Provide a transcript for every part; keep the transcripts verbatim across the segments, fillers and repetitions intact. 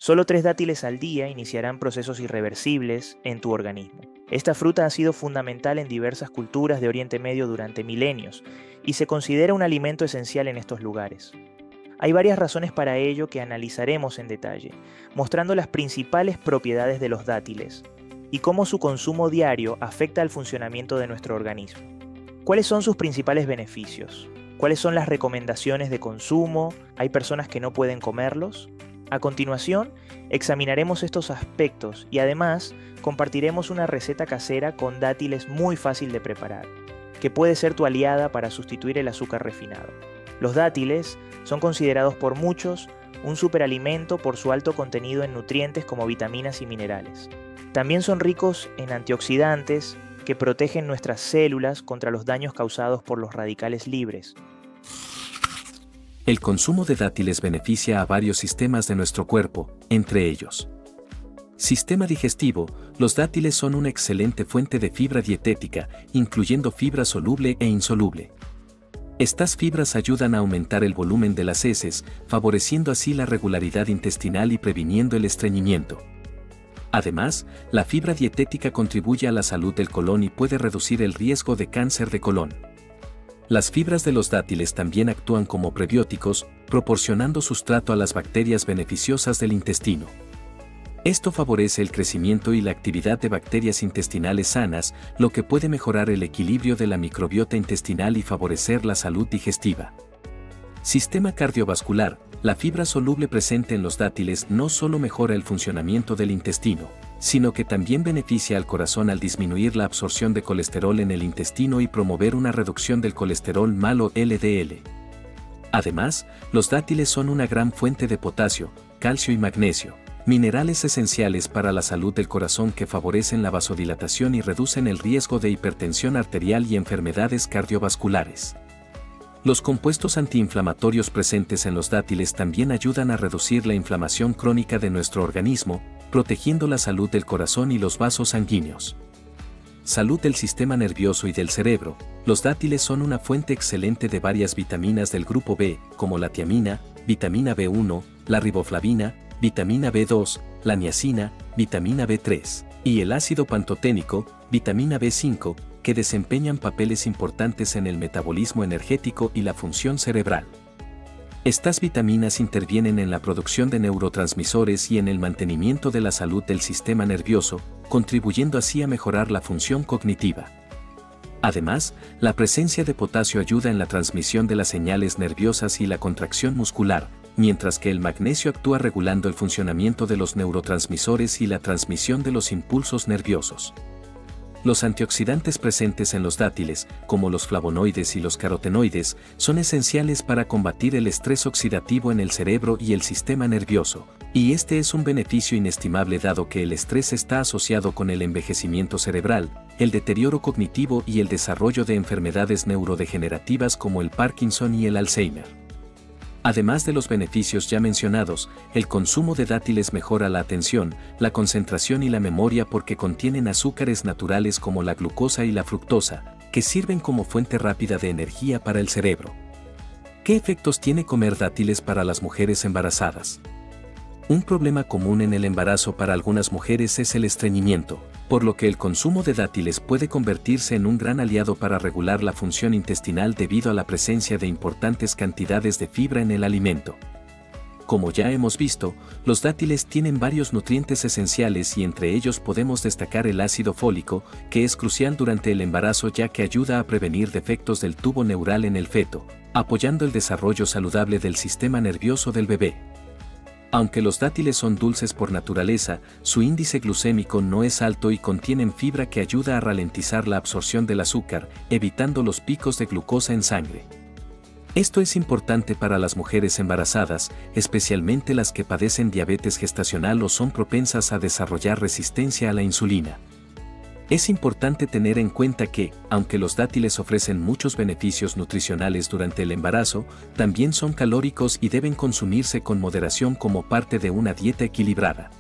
Solo tres dátiles al día iniciarán procesos irreversibles en tu organismo. Esta fruta ha sido fundamental en diversas culturas de Oriente Medio durante milenios y se considera un alimento esencial en estos lugares. Hay varias razones para ello que analizaremos en detalle, mostrando las principales propiedades de los dátiles y cómo su consumo diario afecta al funcionamiento de nuestro organismo. ¿Cuáles son sus principales beneficios? ¿Cuáles son las recomendaciones de consumo? ¿Hay personas que no pueden comerlos? A continuación, examinaremos estos aspectos y además compartiremos una receta casera con dátiles muy fácil de preparar, que puede ser tu aliada para sustituir el azúcar refinado. Los dátiles son considerados por muchos un superalimento por su alto contenido en nutrientes como vitaminas y minerales. También son ricos en antioxidantes que protegen nuestras células contra los daños causados por los radicales libres. El consumo de dátiles beneficia a varios sistemas de nuestro cuerpo, entre ellos. Sistema digestivo. Los dátiles son una excelente fuente de fibra dietética, incluyendo fibra soluble e insoluble. Estas fibras ayudan a aumentar el volumen de las heces, favoreciendo así la regularidad intestinal y previniendo el estreñimiento. Además, la fibra dietética contribuye a la salud del colon y puede reducir el riesgo de cáncer de colon. Las fibras de los dátiles también actúan como prebióticos, proporcionando sustrato a las bacterias beneficiosas del intestino. Esto favorece el crecimiento y la actividad de bacterias intestinales sanas, lo que puede mejorar el equilibrio de la microbiota intestinal y favorecer la salud digestiva. Sistema cardiovascular. La fibra soluble presente en los dátiles no solo mejora el funcionamiento del intestino, sino que también beneficia al corazón al disminuir la absorción de colesterol en el intestino y promover una reducción del colesterol malo L D L. Además, los dátiles son una gran fuente de potasio, calcio y magnesio, minerales esenciales para la salud del corazón que favorecen la vasodilatación y reducen el riesgo de hipertensión arterial y enfermedades cardiovasculares. Los compuestos antiinflamatorios presentes en los dátiles también ayudan a reducir la inflamación crónica de nuestro organismo, protegiendo la salud del corazón y los vasos sanguíneos. Salud del sistema nervioso y del cerebro. Los dátiles son una fuente excelente de varias vitaminas del grupo B, como la tiamina, vitamina B uno, la riboflavina, vitamina B dos, la niacina, vitamina B tres, y el ácido pantoténico, vitamina B cinco, que desempeñan papeles importantes en el metabolismo energético y la función cerebral. Estas vitaminas intervienen en la producción de neurotransmisores y en el mantenimiento de la salud del sistema nervioso, contribuyendo así a mejorar la función cognitiva. Además, la presencia de potasio ayuda en la transmisión de las señales nerviosas y la contracción muscular, mientras que el magnesio actúa regulando el funcionamiento de los neurotransmisores y la transmisión de los impulsos nerviosos. Los antioxidantes presentes en los dátiles, como los flavonoides y los carotenoides, son esenciales para combatir el estrés oxidativo en el cerebro y el sistema nervioso, y este es un beneficio inestimable dado que el estrés está asociado con el envejecimiento cerebral, el deterioro cognitivo y el desarrollo de enfermedades neurodegenerativas como el Parkinson y el Alzheimer. Además de los beneficios ya mencionados, el consumo de dátiles mejora la atención, la concentración y la memoria porque contienen azúcares naturales como la glucosa y la fructosa, que sirven como fuente rápida de energía para el cerebro. ¿Qué efectos tiene comer dátiles para las mujeres embarazadas? Un problema común en el embarazo para algunas mujeres es el estreñimiento, por lo que el consumo de dátiles puede convertirse en un gran aliado para regular la función intestinal debido a la presencia de importantes cantidades de fibra en el alimento. Como ya hemos visto, los dátiles tienen varios nutrientes esenciales y entre ellos podemos destacar el ácido fólico, que es crucial durante el embarazo ya que ayuda a prevenir defectos del tubo neural en el feto, apoyando el desarrollo saludable del sistema nervioso del bebé. Aunque los dátiles son dulces por naturaleza, su índice glucémico no es alto y contienen fibra que ayuda a ralentizar la absorción del azúcar, evitando los picos de glucosa en sangre. Esto es importante para las mujeres embarazadas, especialmente las que padecen diabetes gestacional o son propensas a desarrollar resistencia a la insulina. Es importante tener en cuenta que, aunque los dátiles ofrecen muchos beneficios nutricionales durante el embarazo, también son calóricos y deben consumirse con moderación como parte de una dieta equilibrada.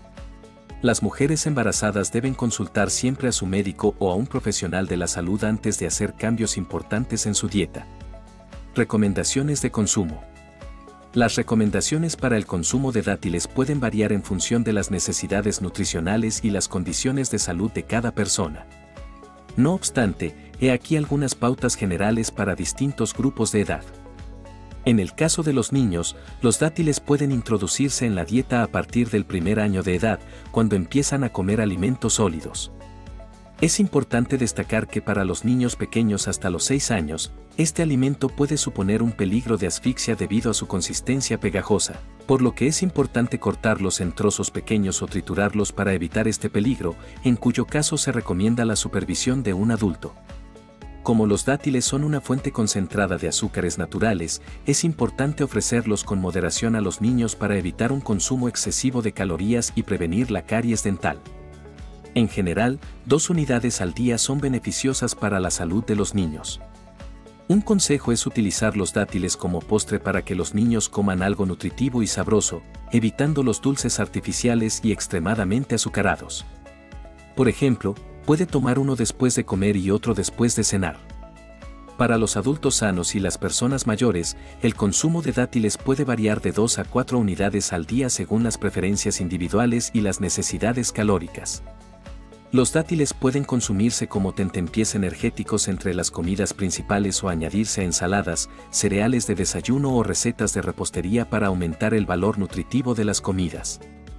Las mujeres embarazadas deben consultar siempre a su médico o a un profesional de la salud antes de hacer cambios importantes en su dieta. Recomendaciones de consumo. Las recomendaciones para el consumo de dátiles pueden variar en función de las necesidades nutricionales y las condiciones de salud de cada persona. No obstante, he aquí algunas pautas generales para distintos grupos de edad. En el caso de los niños, los dátiles pueden introducirse en la dieta a partir del primer año de edad, cuando empiezan a comer alimentos sólidos. Es importante destacar que para los niños pequeños hasta los seis años, este alimento puede suponer un peligro de asfixia debido a su consistencia pegajosa, por lo que es importante cortarlos en trozos pequeños o triturarlos para evitar este peligro, en cuyo caso se recomienda la supervisión de un adulto. Como los dátiles son una fuente concentrada de azúcares naturales, es importante ofrecerlos con moderación a los niños para evitar un consumo excesivo de calorías y prevenir la caries dental. En general, dos unidades al día son beneficiosas para la salud de los niños. Un consejo es utilizar los dátiles como postre para que los niños coman algo nutritivo y sabroso, evitando los dulces artificiales y extremadamente azucarados. Por ejemplo, puede tomar uno después de comer y otro después de cenar. Para los adultos sanos y las personas mayores, el consumo de dátiles puede variar de dos a cuatro unidades al día según las preferencias individuales y las necesidades calóricas. Los dátiles pueden consumirse como tentempiés energéticos entre las comidas principales o añadirse a ensaladas, cereales de desayuno o recetas de repostería para aumentar el valor nutritivo de las comidas.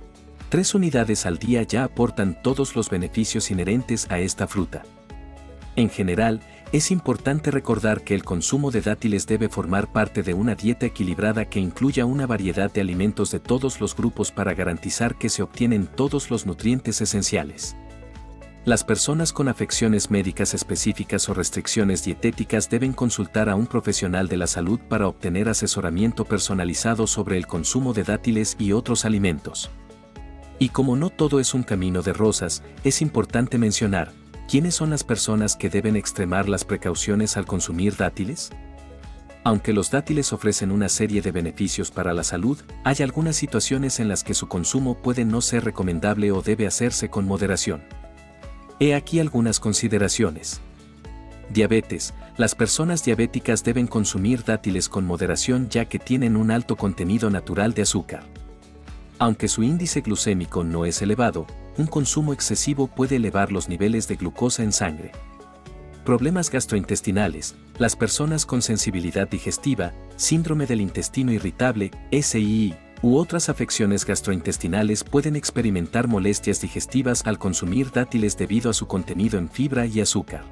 Tres unidades al día ya aportan todos los beneficios inherentes a esta fruta. En general, es importante recordar que el consumo de dátiles debe formar parte de una dieta equilibrada que incluya una variedad de alimentos de todos los grupos para garantizar que se obtienen todos los nutrientes esenciales. Las personas con afecciones médicas específicas o restricciones dietéticas deben consultar a un profesional de la salud para obtener asesoramiento personalizado sobre el consumo de dátiles y otros alimentos. Y como no todo es un camino de rosas, es importante mencionar, ¿quiénes son las personas que deben extremar las precauciones al consumir dátiles? Aunque los dátiles ofrecen una serie de beneficios para la salud, hay algunas situaciones en las que su consumo puede no ser recomendable o debe hacerse con moderación. He aquí algunas consideraciones. Diabetes. Las personas diabéticas deben consumir dátiles con moderación ya que tienen un alto contenido natural de azúcar. Aunque su índice glucémico no es elevado, un consumo excesivo puede elevar los niveles de glucosa en sangre. Problemas gastrointestinales. Las personas con sensibilidad digestiva, síndrome del intestino irritable, S I I, u otras afecciones gastrointestinales pueden experimentar molestias digestivas al consumir dátiles debido a su contenido en fibra y azúcar.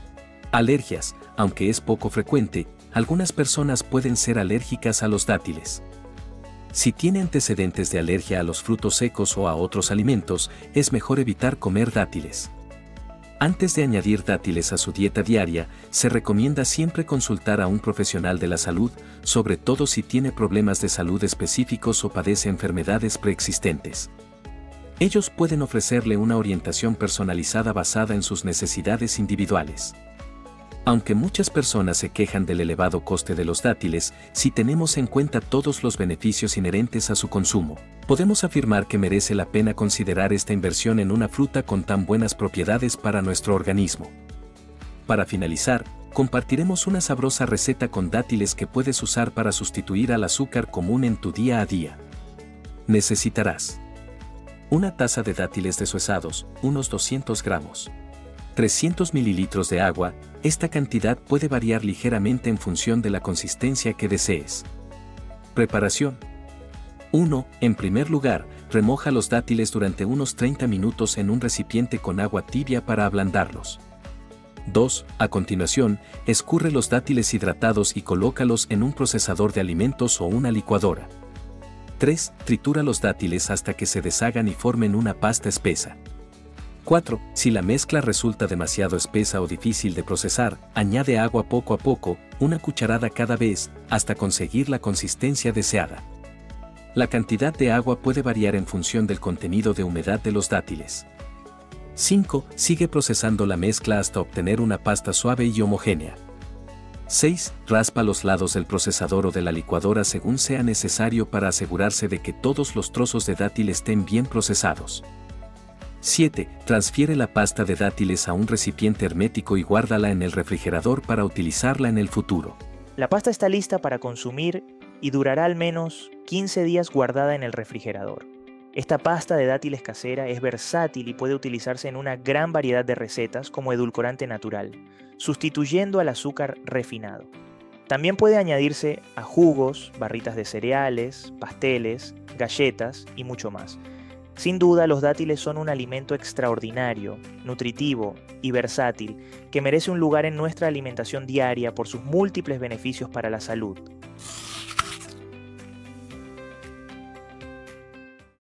Alergias. Aunque es poco frecuente, algunas personas pueden ser alérgicas a los dátiles. Si tiene antecedentes de alergia a los frutos secos o a otros alimentos, es mejor evitar comer dátiles. Antes de añadir dátiles a su dieta diaria, se recomienda siempre consultar a un profesional de la salud, sobre todo si tiene problemas de salud específicos o padece enfermedades preexistentes. Ellos pueden ofrecerle una orientación personalizada basada en sus necesidades individuales. Aunque muchas personas se quejan del elevado coste de los dátiles, si tenemos en cuenta todos los beneficios inherentes a su consumo, podemos afirmar que merece la pena considerar esta inversión en una fruta con tan buenas propiedades para nuestro organismo. Para finalizar, compartiremos una sabrosa receta con dátiles que puedes usar para sustituir al azúcar común en tu día a día. Necesitarás una taza de dátiles deshuesados, unos doscientos gramos. trescientos mililitros de agua, esta cantidad puede variar ligeramente en función de la consistencia que desees. Preparación. uno. En primer lugar, remoja los dátiles durante unos treinta minutos en un recipiente con agua tibia para ablandarlos. dos. A continuación, escurre los dátiles hidratados y colócalos en un procesador de alimentos o una licuadora. tres. Tritura los dátiles hasta que se deshagan y formen una pasta espesa. cuatro. Si la mezcla resulta demasiado espesa o difícil de procesar, añade agua poco a poco, una cucharada cada vez, hasta conseguir la consistencia deseada. La cantidad de agua puede variar en función del contenido de humedad de los dátiles. cinco. Sigue procesando la mezcla hasta obtener una pasta suave y homogénea. seis. Raspa los lados del procesador o de la licuadora según sea necesario para asegurarse de que todos los trozos de dátil estén bien procesados. siete. Transfiere la pasta de dátiles a un recipiente hermético y guárdala en el refrigerador para utilizarla en el futuro. La pasta está lista para consumir y durará al menos quince días guardada en el refrigerador. Esta pasta de dátiles casera es versátil y puede utilizarse en una gran variedad de recetas como edulcorante natural, sustituyendo al azúcar refinado. También puede añadirse a jugos, barritas de cereales, pasteles, galletas y mucho más. Sin duda, los dátiles son un alimento extraordinario, nutritivo y versátil que merece un lugar en nuestra alimentación diaria por sus múltiples beneficios para la salud.